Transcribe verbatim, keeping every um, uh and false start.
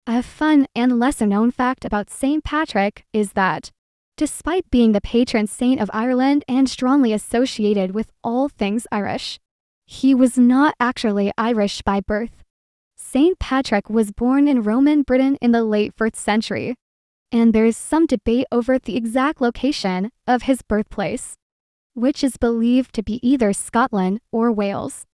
A fun and lesser-known fact about Saint Patrick is that, despite being the patron saint of Ireland and strongly associated with all things Irish, he was not actually Irish by birth. Saint Patrick was born in Roman Britain in the late first century, and there is some debate over the exact location of his birthplace, which is believed to be either Scotland or Wales.